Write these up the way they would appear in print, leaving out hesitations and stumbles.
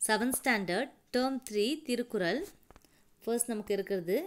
7th standard term 3 Thirukkural. First நமக்கு இருக்கிறது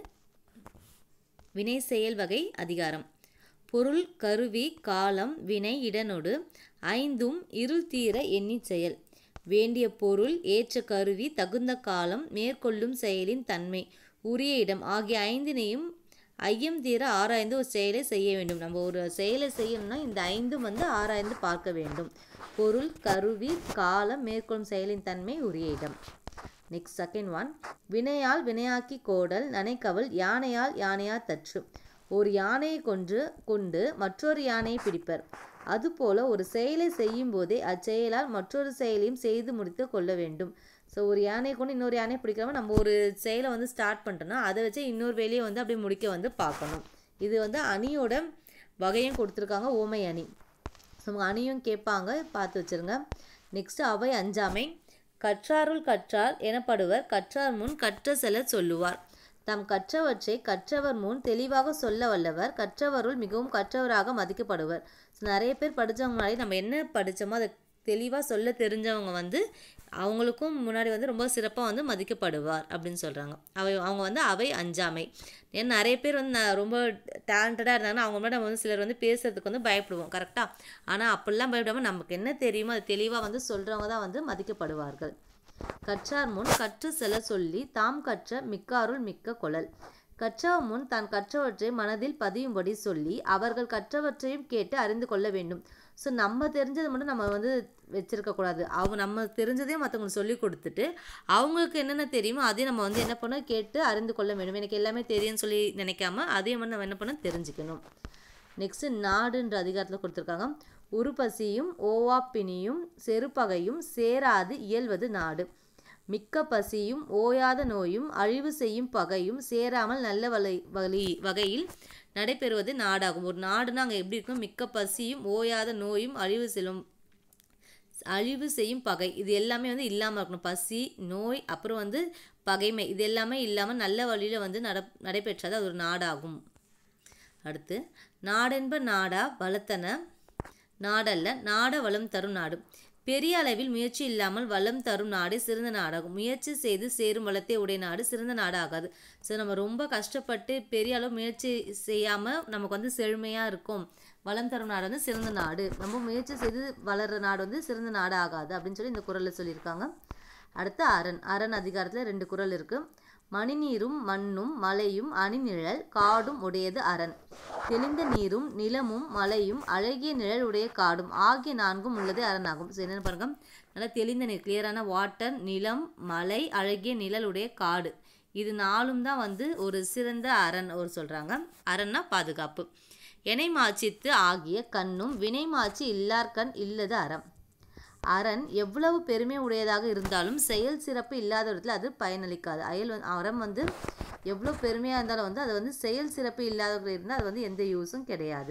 வினை செயல் வகை அதிகாரம். பொருள் கருவி காலம் வினை இடனொடு ஐந்தும் இருள் தீர எண்ணி செயல். வேண்டிய பொருள் ஏற்ற கருவி தகுந்த காலம் மேற்கொள்ளும் செயலின் தன்மை உரிய இடம் ஆகிய ஐந்தினையும் ஐயம் தீர ஆராய்ந்து ஒரு செயலை செய்ய வேண்டும். நம்ம ஒரு செயலை செய்யணும்னா இந்த ஐந்தும் ஆராய்ந்து பார்க்க வேண்டும். பொருள் கருவி காலம் மேற்கொள்ளும் செயலின் தன்மை உரிய இடம். நெக்ஸ்ட் செகண்ட் ஒன், வினையால் வினையாக்கி கோடல் நனைக்கவல் யானையால் யானையார் தற்று. ஒரு யானையை கொண்டு மற்றொரு யானையை பிடிப்பர். அதுபோல ஒரு செயலை செய்யும் போதே அச்செயலால் மற்றொரு செயலையும் செய்து முடித்து கொள்ள வேண்டும். ஸோ ஒரு யானையை கொண்டு இன்னொரு யானையை பிடிக்கிறவங்க நம்ம ஒரு செயலை ஸ்டார்ட் பண்ணிட்டோம்னா அதை வச்சு இன்னொரு வேலையை அப்படியே முடிக்க பார்க்கணும். இது அணியோட வகையும் கொடுத்துருக்காங்க, ஓமை அணி. ஸோ அணியும் கேட்பாங்க, பார்த்து வச்சுருங்க. நெக்ஸ்ட்டு அவை அஞ்சாமை. கற்றாருள் கற்றார் எனப்படுவர் கற்றார் முன் கற்ற செல்ல சொல்லுவார். தாம் கற்றவற்றை கற்றவர் முன் தெளிவாக சொல்ல வல்லவர் கற்றவருள் மிகவும் கற்றவராக மதிக்கப்படுவர். ஸோ நிறைய பேர் படித்தவங்க முன்னாடி நம்ம என்ன படித்தோமோ அதை தெளிவாக சொல்ல தெரிஞ்சவங்க அவங்களுக்கும் முன்னாடி ரொம்ப சிறப்பாக மதிக்கப்படுவார் அப்படின்னு சொல்கிறாங்க. அவங்க அவை அஞ்சாமை. ஏன்னா நிறைய பேர் ரொம்ப டேலண்டடாக இருந்தாங்கன்னா அவங்க முன்னாடி நம்ம சிலர் பேசுறதுக்கு பயப்படுவோம், கரெக்டாக. ஆனால் அப்படிலாம் பயப்படாமல் நமக்கு என்ன தெரியுமோ அதை தெளிவாக சொல்கிறவங்க தான் மதிக்கப்படுவார்கள். கற்றார் முன் கற்று செல்ல சொல்லி தாம் கற்ற மிக்காருள் மிக்க கொளல். கற்றவர் முன் தான் கற்றவற்றை மனதில் பதியும்படி சொல்லி அவர்கள் கற்றவற்றையும் கேட்டு அறிந்து கொள்ள வேண்டும். ஸோ நம்ம தெரிஞ்சது மட்டும் நம்ம வச்சிருக்கக்கூடாது. நம்ம தெரிஞ்சதையும் மற்றவங்களுக்கு சொல்லி கொடுத்துட்டு அவங்களுக்கு என்னென்ன தெரியுமோ அதையும் நம்ம என்ன பண்ண கேட்டு அறிந்து கொள்ள வேண்டும். எனக்கு எல்லாமே தெரியும்னு சொல்லி நினைக்காம அதையும் நம்ம என்ன பண்ண தெரிஞ்சுக்கணும். நெக்ஸ்ட்டு நாடுன்ற அதிகாரத்தில் கொடுத்துருக்காங்க. உருப்பசியும் ஓவாப்பினியும் செருப்பகையும் சேராது இயல்வது நாடு. மிக்க பசியும் ஓயாத நோயும் அழிவு செய்யும் பகையும் சேராமல் நல்ல வகையில் நடைபெறுவது நாடாகும். ஒரு நாடுனா அங்கே எப்படி இருக்கும்? மிக்க பசியும் ஓயாத நோயும் அழிவு செய்யும் பகை இது எல்லாமே இல்லாமல் இருக்கணும். பசி நோய் அப்புறம் பகைமை இது எல்லாமே இல்லாமல் நல்ல வழியில் நடைபெற்றது அது ஒரு நாடாகும். அடுத்து நாடென்ப நாடா வளத்தன நாடல்ல நாட வளம் தரும் நாடு. பெரிய அளவில் முயற்சி இல்லாமல் வளம் தரும் நாடு சிறந்த நாடாகும். முயற்சி செய்து சேரும் வளத்தை உடைய நாடு சிறந்த நாடு ஆகாது. ஸோ நம்ம ரொம்ப கஷ்டப்பட்டு பெரிய அளவு முயற்சி செய்யாமல் நமக்கு செழுமையாக இருக்கும் வளம் தரும் நாடு சிறந்த நாடு. நம்ம முயற்சி செய்து வளர்கிற நாடு சிறந்த நாடு ஆகாது அப்படின்னு சொல்லி இந்த குறளில் சொல்லியிருக்காங்க. அடுத்து அரண் அதிகாரத்தில் 2 குறள் இருக்குது. மணிநீரும் மண்ணும் மலையும் அணிநிழல் காடும் உடையது அரண். தெளிந்த நீரும் நிலமும் மலையும் அழகிய நிழல் உடைய காடும் ஆகிய 4ம் உள்ளதே அரணாகும். ஸோ என்னென்னு பாருங்க, நல்லா தெளிந்த நீர் கிளியரான வாட்டர், நிலம், மலை, அழகிய நிழல் உடைய காடு இது 4ம் தான் ஒரு சிறந்த அரண் ஒரு சொல்கிறாங்க. அரண்னா பாதுகாப்பு. எனை மாச்சித்து ஆகிய கண்ணும் வினை மாச்சி இல்லார்கண் இல்லது அறம். அரண் எவ்வளவு பெருமை உடையதாக இருந்தாலும் செயல் சிறப்பு இல்லாத இடத்துல அது பயனளிக்காது. அறம் எவ்வளோ பெருமையாக இருந்தாலும் அது செயல் சிறப்பு இல்லாதவர்கள் இருந்தால் அது எந்த யூஸும் கிடையாது.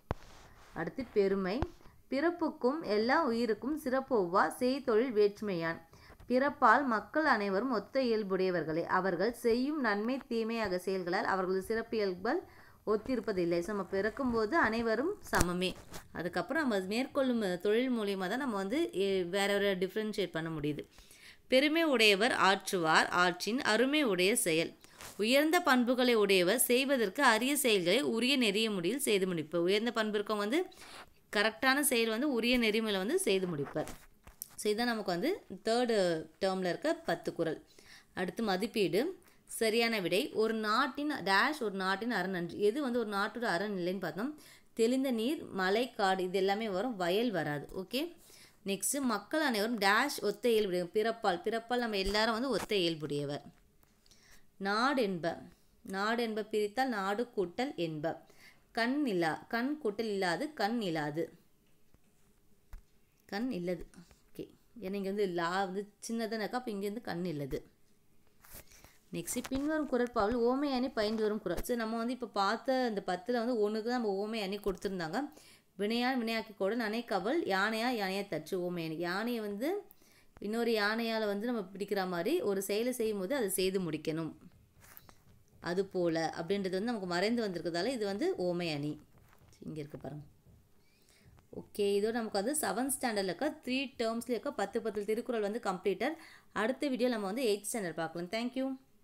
அடுத்து பெருமை. பிறப்புக்கும் எல்லா உயிருக்கும் சிறப்பொவ்வா செய்தொழில் வேற்றுமையான். பிறப்பால் மக்கள் அனைவரும் ஒத்த இயல்புடையவர்களே. அவர்கள் செய்யும் நன்மை தீமையாக செயல்களால் அவர்களது சிறப்பு இயல்புகள் ஒத்திருப்பதில்லை. ஸோ நம்ம பிறக்கும்போது அனைவரும் சமமே. அதுக்கப்புறம் நம்ம மேற்கொள்ளும் தொழில் மூலியமாக தான் நம்ம வேற வேற டிஃப்ரென்ஷியேட் பண்ண முடியுது. பெருமை உடையவர் ஆற்றுவார் ஆற்றின் அருமை உடைய செயல். உயர்ந்த பண்புகளை உடையவர் செய்வதற்கு அரிய செயல்களை உரிய நெறிய முறையில் செய்து முடிப்பர். உயர்ந்த பண்பு இருக்கவங்க கரெக்டான செயல் உரிய நெறிமுறையில் செய்து முடிப்பர். ஸோ இதுதான் நமக்கு 3rd டேர்மில் இருக்க 10 குறள். அடுத்து மதிப்பீடு. சரியான விடை. ஒரு நாட்டின் டேஷ் ஒரு நாட்டின் அரண் அன்று. எது ஒரு நாட்டோட அரண் இல்லைன்னு பார்த்தோம். தெளிந்த நீர் மலை காடு இது எல்லாமே வரும், வயல் வராது. ஓகே. நெக்ஸ்ட்டு மக்கள் அனைவரும் டேஷ் ஒத்த இயல்புடையவர். பிறப்பால் நம்ம எல்லாரும் ஒத்த இயல்புடையவர். நாடு என்ப பிரித்தால் நாடு கூட்டல் என்ப. கண் கூட்டல் இல்லாது கண் இல்லாது கண் இல்லது. ஓகே, ஏன்னா இங்கே லா சின்னதாக இருக்கா, அப்போ இங்கேருந்து கண் இல்லது. நெக்ஸ்ட் பின்வரும் குறட்பாவில் ஓமை அணி பயின்று வரும் குறள். ஸோ நம்ம இப்போ பார்த்த இந்த 10ல் ஒன்றுக்கு தான் நம்ம ஓமை அணி கொடுத்துருந்தாங்க. வினையால் வினையாக்கி கூட நனைக்கவல் யானையா தற்று ஓமை அணி. யானையை இன்னொரு யானையால் நம்ம பிடிக்கிற மாதிரி ஒரு செயலை செய்யும் போது அதை செய்து முடிக்கணும். அது போல அப்படின்றது நமக்கு மறைந்து வந்திருக்கிறதால இது ஓமை அணி. இங்கே இருக்கு பாருங்க. ஓகே, இதோட நமக்கு வந்து 7th ஸ்டாண்டர்டில் இருக்க 3 டேர்ம்ஸில் இருக்க 10 திருக்குறள் வந்து கம்ப்ளீட்டட். அடுத்த வீடியோ நம்ம வந்து 8th ஸ்டாண்டர்ட் பார்க்கலாம். தேங்க்யூ.